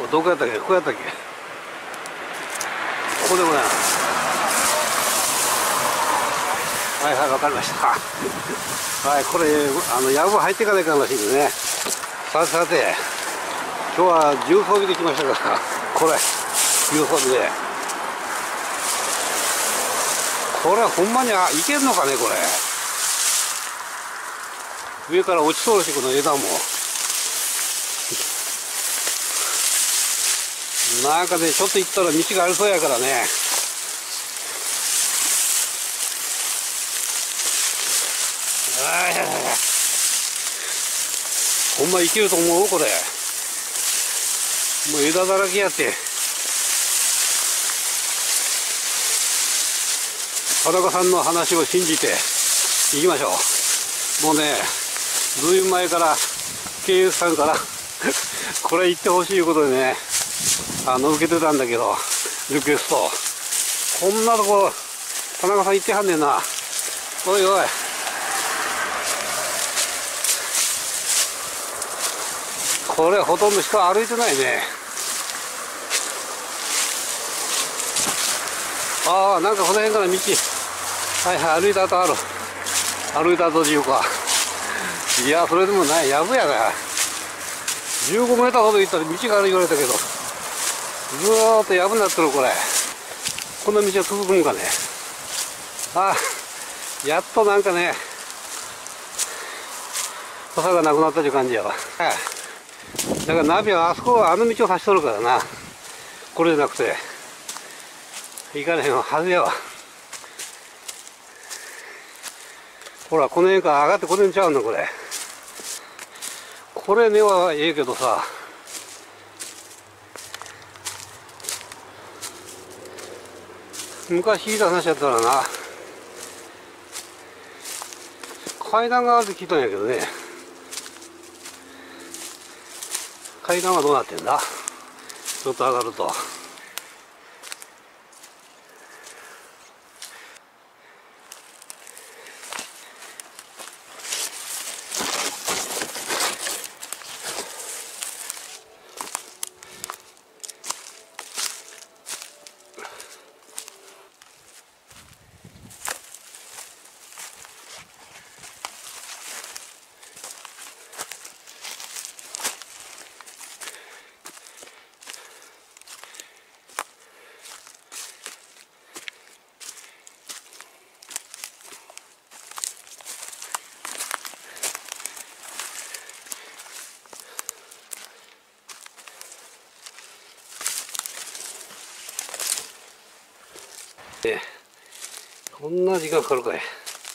どこやったっけ、ここやったっけ。ここでもない。はいはい、わかりました。はい、これやぶ入っていかないかんらしいんでね。さてさて、今日は重装備で来ましたから、これ重装備で、これほんまにいけんのかね。これ上から落ちそうだし、この枝もなんかね、ちょっと行ったら道がありそうやからね。ほんまいけると思うこれ。もう枝だらけやって。田中さんの話を信じて行きましょう。もうね、ずいぶん前から経営さんからこれ行ってほしいことでね、受けてたんだけど、リクエスト。こんなとこ田中さん行ってはんねんな。おいおい、これほとんど人歩いてないね。ああ、なんかこの辺から道、はいはい、歩いた後ある。歩いた後いうか、いや、それでもない、やぶやな。15メーターほど行ったら道がある言われたけど、ずーっとやぶになってる。これこんな道は続くんかね。ああ、やっとなんかね、土佐がなくなったという感じやわ。だからナビはあそこはあの道を走っとるからな。これじゃなくて行かれへんはずやわ。ほら、この辺から上がってこれんちゃうの。これこれねはええけどさ、昔聞いた話やったらな、階段があるって聞いたんやけどね。階段はどうなってんだ。ちょっと上がると。こんな時間かかるかい。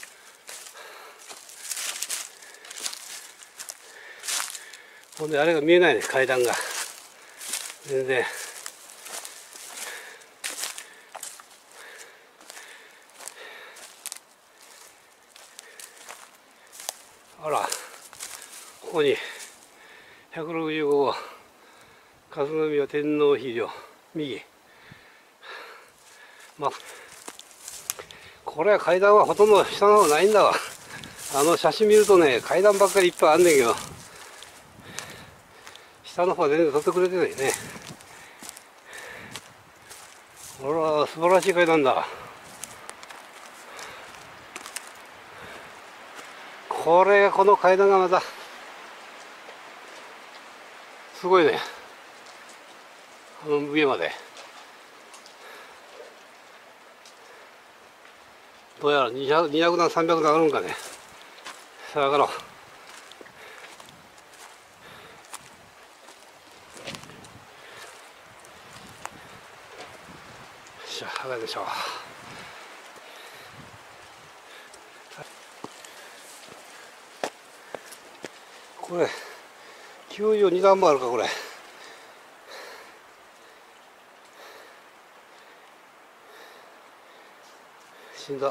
ほんであれが見えないね、階段が全然。あら、ここに165号春日宮天皇碑陵右、まあこれは階段はほとんど下の方ないんだわ。写真見るとね、階段ばっかりいっぱいあんねんけど、下の方は全然撮ってくれてないね。ほら、素晴らしい階段だ。この階段がまたすごいね。上までどうやら200段300段上がるんかね。さあ上がろう。しゃ上がるでしょう。これ92段もあるか。これ死んだ。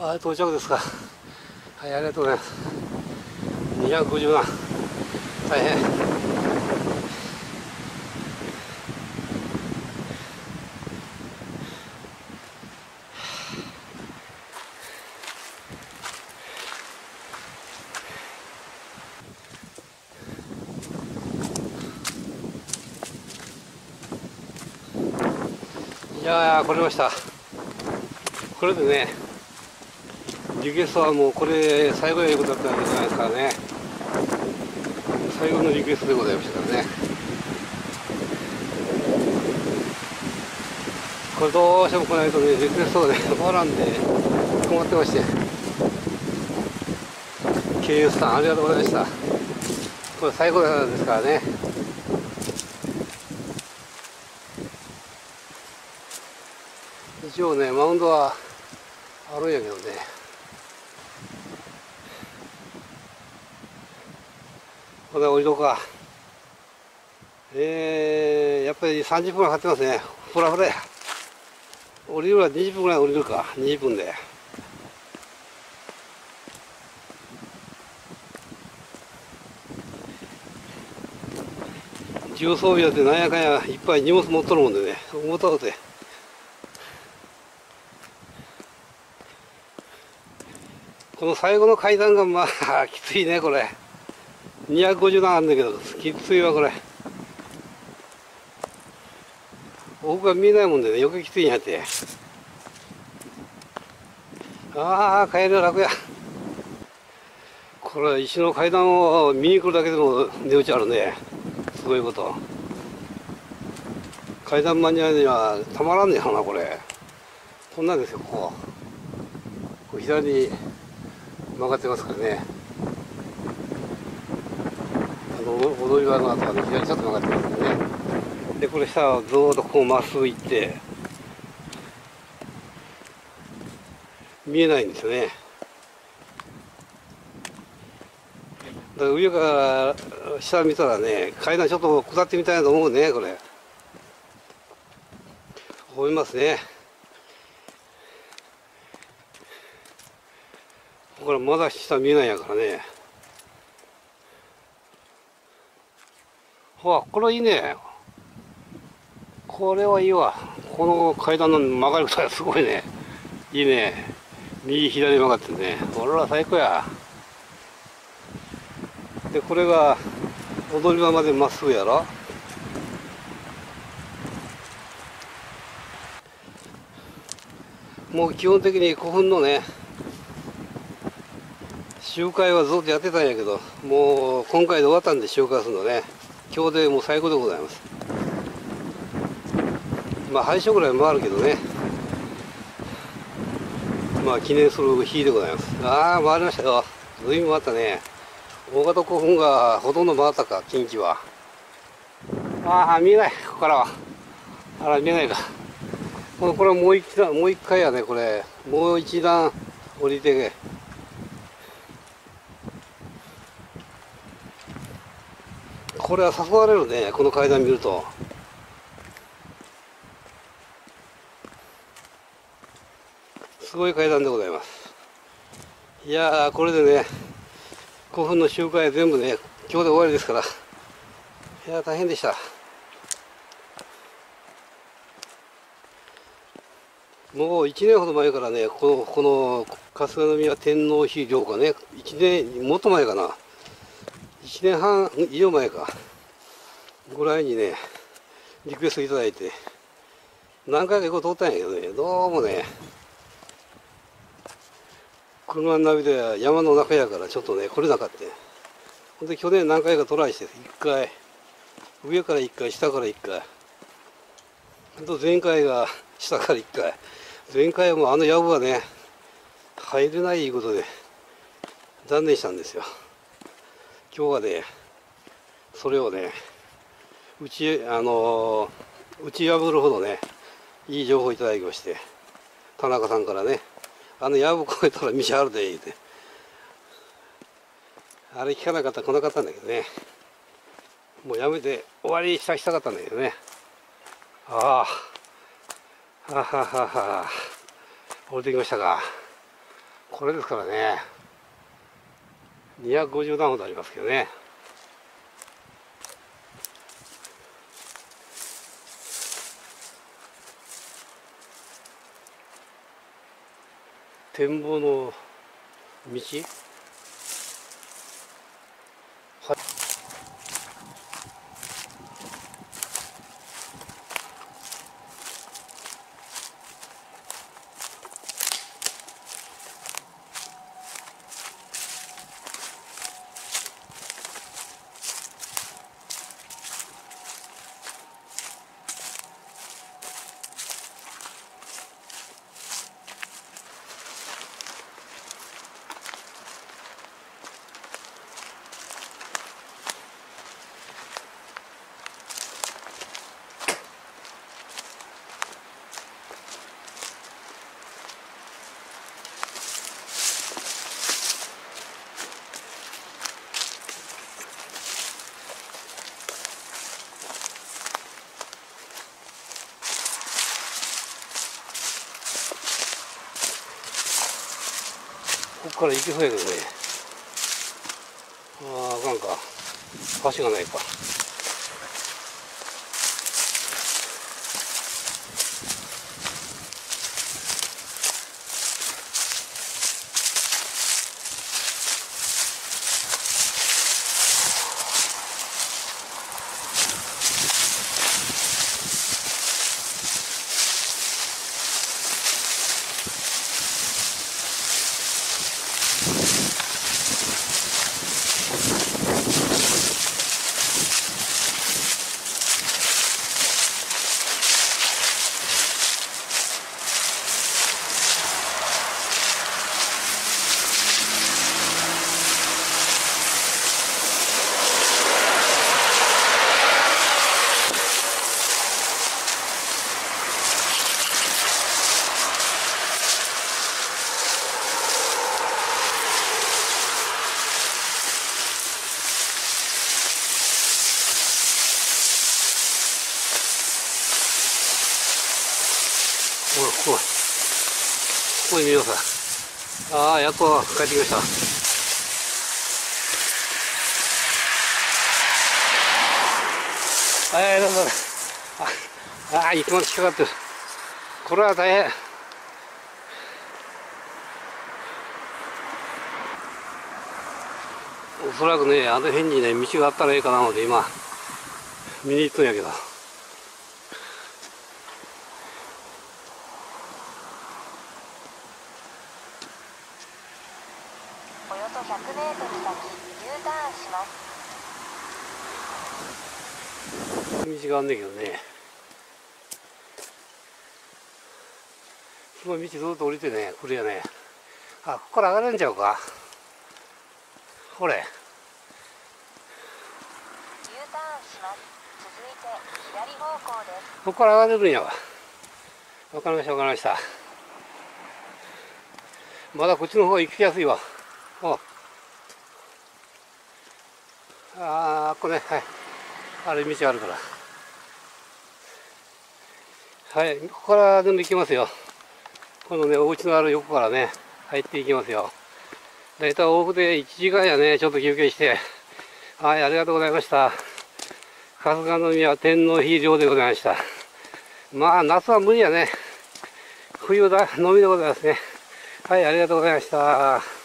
あ、到着ですか。はい、ありがとうございます。250段。大変。いやー、来れました。これでね、リクエストはもうこれ最後やることだったわけじゃないですからね。最後のリクエストでございましたからね。これどうしても来ないとね、リクエストがね、終わらんで困ってまして。経由さんありがとうございました。これ最後ですからね。一応ね、マウンドはあるんやけどね。これ降りろうか。やっぱり30分かかってますね。フラフラや。降りるは20分ぐらい降りるか。20分で。重装備だってなんやかんやいっぱい荷物持っとるもんでね。重たうて。この最後の階段がまあきついね、これ。250段あるんだけど、きついわ、これ。奥が見えないもんでね、余計きついんやって。ああ、帰りは楽や。これ、石の階段を見に来るだけでも値打ちあるね。すごいこと。階段マニアにはたまらんねやろな、これ。こんなんですよ、ここ左に曲がってますからね。踊り場の後はね、左ちょっと曲がってますからね。で、これ下はずーっとこうまっすぐ行って、見えないんですよね。だから上から下見たらね、階段ちょっと下ってみたいなと思うね、これ。思いますね。これまだ下見えないやからね。ほら、これいいね。これはいいわ。この階段の曲がり方すごいね。いいね。右左曲がってね。これは最高や。で、これが踊り場までまっすぐやろ。もう基本的に古墳のね、集会はずっとやってたんやけど、もう今回で終わったんで集会するのね。今日でもう最後でございます。まあ廃所ぐらい回るけどね。まあ記念する日でございます。ああ、回りましたよ。随分回ったね。大型古墳がほとんど回ったか、近畿は。ああ、見えない、ここからは。あら、見えないか。これもう一段、もう一回やね、これ。もう一段降りて。これは誘われるね、この階段見ると。すごい階段でございます。いやー、これでね、古墳の集会全部ね、今日で終わりですから。いやー、大変でした。もう1年ほど前からね、この春日宮天皇妃陵がね、1年、もっと前かな、1年半以上前か、ぐらいにね、リクエストいただいて、何回か行こう通ったんやけどね、どうもね、車のナビでは山の中やからちょっとね、来れなかった。ほんで去年何回かトライして、1回、上から1回、下から1回、と前回が下から1回。前回はもうあの藪はね、入れないいうことで断念したんですよ。今日はね、それをね、打ち破るほどね、いい情報をいただきまして、田中さんからね、あの藪越えたら道あるで言うて、あれ聞かなかったら来なかったんだけどね、もうやめて終わりにしたかったんだけどね。ああ、はははは、降りてきましたか。 これですからね。250段ほどありますけどね。展望の道、はい、ここから行けそうやけどね。あかんか。橋がないか。ほら、ここに見ようさ。ああ、やっと帰ってきました。どうぞ。いつまで引っかかってる。これは大変。おそらくね、あの辺にね、道があったらいいかなので、今、見に行ったんやけど。 およそ100メートル先、U ターンします。 道があんねんけどね。その道ずっと降りてね、これやね。ここから上がれんちゃうか。これ。 U ターンします。続いて左方向です。 ここから上がれるんやわ。わかりました、わかりました。まだこっちの方が行きやすいわ。これね、はい。あれ道あるから。はい、ここから全部行きますよ。このね、お家のある横からね、入っていきますよ。だいたい往復で1時間やね、ちょっと休憩して。はい、ありがとうございました。春日宮天皇妃陵でございました。まあ、夏は無理やね。冬だ、のみでございますね。はい、ありがとうございました。